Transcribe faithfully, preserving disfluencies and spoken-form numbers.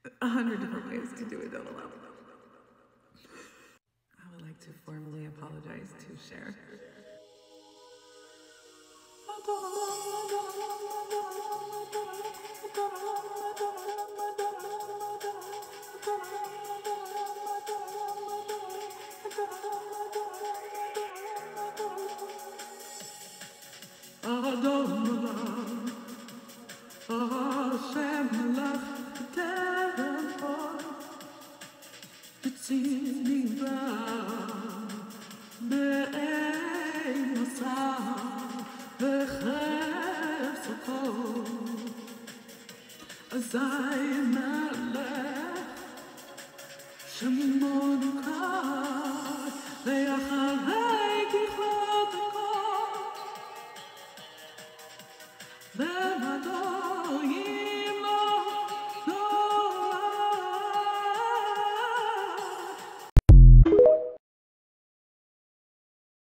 a hundred different ways to do it, Olam. I would like to formally apologize to Cher. Adon, Hashem lach b'terem b'tzini ba be'ein masah v'chef sokol azay melech shemo nukar ve'acharei kichot hakol ve'vado